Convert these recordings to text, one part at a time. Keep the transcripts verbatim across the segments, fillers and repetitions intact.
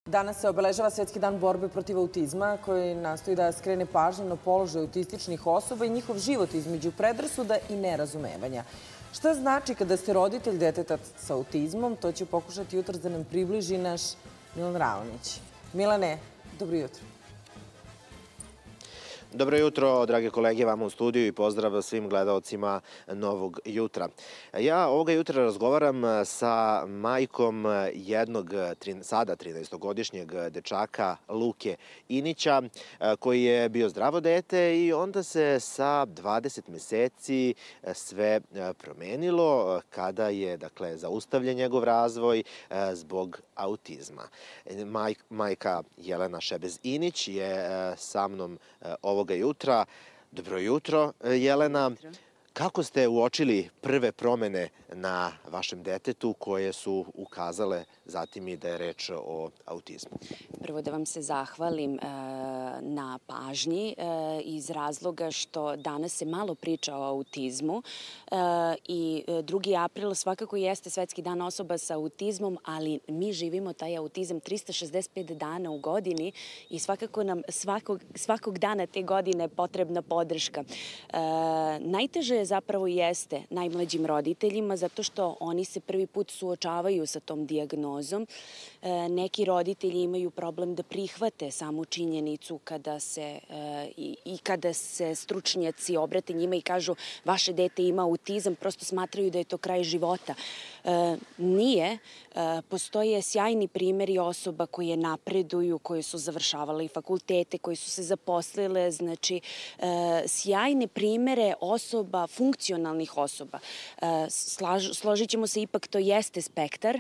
Danas se obeležava Svetski dan borbe protiv autizma, koji nastoji da skrene pažnju na položaj autističnih osoba i njihov život između predrasuda i nerazumevanja. Šta znači kada ste roditelj deteta sa autizmom? To će pokušati jutros da nam približi naš Milan Raonić. Milane, dobro jutro. Dobro jutro, drage kolege, vama u studiju i pozdrav svim gledaocima Novog jutra. Ja ovoga jutra razgovaram sa majkom jednog sada trinaestogodišnjeg dečaka Luke Inića, koji je bio zdravo dete i onda se sa dvadeset meseci sve promenilo kada je, dakle, zaustavljen njegov razvoj zbog autizma. Majka Jelena Šebez Inić je sa mnom ovoga jutra. Dobro jutro, Jelena. Kako ste uočili prve promene na vašem detetu koje su ukazale zatim i da je reč o autizmu? Prvo da vam se zahvalim na pažnji iz razloga što danas se malo priča o autizmu i drugi april svakako jeste Svetski dan osoba sa autizmom, ali mi živimo taj autizam trista šezdeset pet dana u godini i svakako nam svakog, svakog dana te godine potrebna podrška. Najteže zapravo jeste najmlađim roditeljima zato što oni se prvi put suočavaju sa tom dijagnozom. Neki roditelji imaju problem da prihvate samu činjenicu kada se i, i kada se stručnjaci obrate njima i kažu vaše dete ima autizam, prosto smatraju da je to kraj života. Nije. Postoje sjajni primjeri osoba koje napreduju, koje su završavale i fakultete, koje su se zaposlile, znači sjajne primjere osoba, funkcionalnih osoba. Složit ćemo se, ipak to jeste spektar.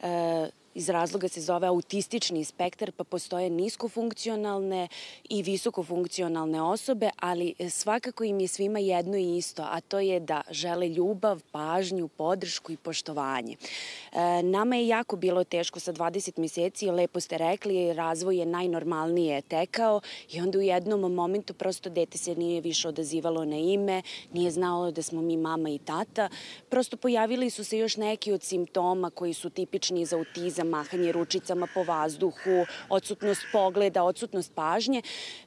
Iz razloga se zove autistični spektar, pa postoje niskofunkcionalne i visokofunkcionalne osobe, ali svakako im je svima jedno i isto, a to je da žele ljubav, pažnju, podršku i poštovanje. Nama je jako bilo teško sa dvadeset meseci, lepo ste rekli, razvoj je najnormalnije tekao i onda u jednom momentu prosto dete se nije više odazivalo na ime, nije znalo da smo mi mama i tata. Prosto pojavili su se još neki od simptoma koji su tipični za autizam, mahanje ručicama po vazduhu, odsutnost pogleda, odsutnost pažnje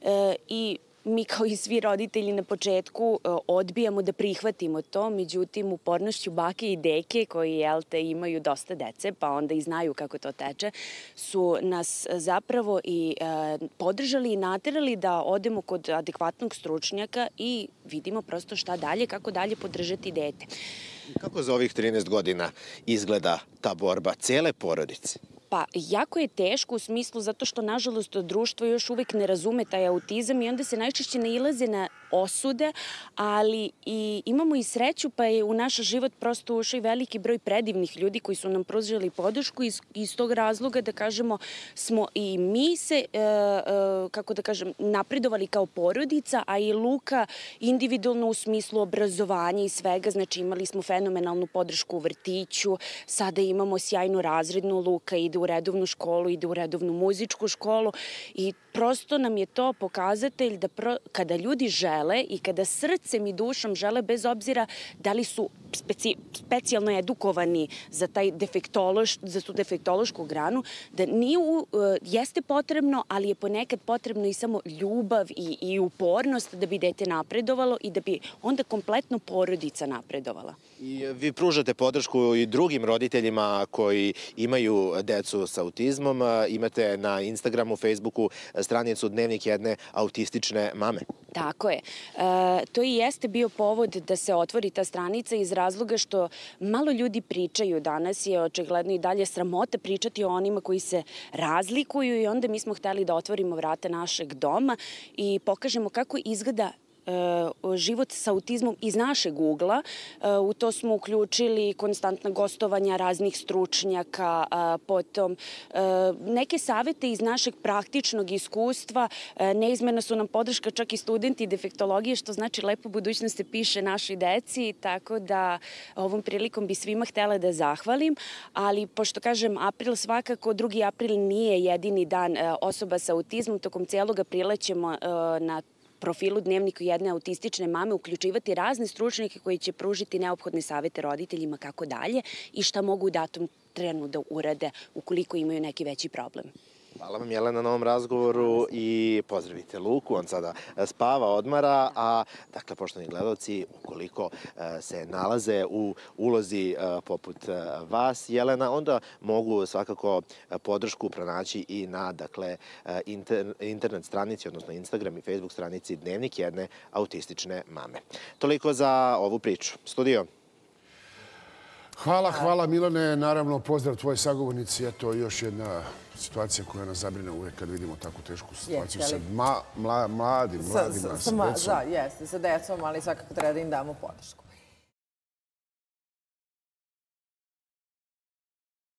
i mi kao i svi roditelji na početku odbijamo da prihvatimo to, međutim upornošću bake i deke koji jel te imaju dosta dece pa onda i znaju kako to teče, su nas zapravo i podržali i naterali da odemo kod adekvatnog stručnjaka i vidimo prosto šta dalje, kako dalje podržati dete. Kako za ovih trinaest godina izgleda ta borba cele porodice? Pa, jako je teško u smislu zato što, nažalost, društvo još uvek ne razume taj autizam i onda se najčešće nailaze na osude, ali i imamo i sreću pa je u naš život prosto ušao i veliki broj predivnih ljudi koji su nam pružili podršku i iz tog razloga da kažemo smo i mi se, kako da kažem, napredovali kao porodica, a i Luka individualno u smislu obrazovanja i svega, znači imali smo fenomenalnu podršku u vrtiću, sada imamo sjajnu razrednu, Luka ide u redovnu školu, ide u redovnu muzičku školu i prosto nam je to pokazatelj da pro, kada ljudi žele i kada srcem i dušom žele, bez obzira da li su speci, specijalno edukovani za, taj defektološ, za tu defektološku granu, da nije, uh, jeste potrebno, ali je ponekad potrebno i samo ljubav i, i upornost da bi dete napredovalo i da bi onda kompletno porodica napredovala. I vi pružate podršku i drugim roditeljima koji imaju decu sa autizmom. Imate na Instagramu, Facebooku stranicu Dnevnik jedne autistične mame. Tako je. E, to i jeste bio povod da se otvori ta stranica iz razloga što malo ljudi pričaju. Danas je očigledno i dalje sramota pričati o onima koji se razlikuju i onda mi smo hteli da otvorimo vrata našeg doma i pokažemo kako izgleda život sa autizmom iz našeg ugla. U to smo uključili konstantna gostovanja raznih stručnjaka, potom neke savete iz našeg praktičnog iskustva. Neizmjerna su nam podrška čak i studenti defektologije, što znači lepo budućnost se piše našoj deci, tako da ovom prilikom bi svima htela da zahvalim, ali pošto kažem april svakako, drugi april nije jedini dan osoba sa autizmom, tokom cijelog aprila ćemo na profilu Dnevnika jedne autistične mame uključivati razne stručnjake koji će pružiti neophodne savete roditeljima kako dalje i šta mogu u datom trenu da urade ukoliko imaju neki veći problem. Hvala vam, Jelena, na ovom razgovoru i pozdravite Luku, on sada spava, odmara, a dakle, poštovani gledalci, ukoliko se nalaze u ulozi poput vas, Jelena, onda mogu svakako podršku pronaći i na, dakle, internet stranici, odnosno Instagram i Facebook stranici Dnevnik jedne autistične mame. Toliko za ovu priču. Studio. Hvala, hvala Milane. Naravno, pozdrav tvojoj sagovornici. Eto, još jedna situacija koja nas zabrine uvek kad vidimo takvu tešku situaciju sa mladim, mladima, sa decom. Da, jeste, sa decom, ali svakako treba da im damo podršku.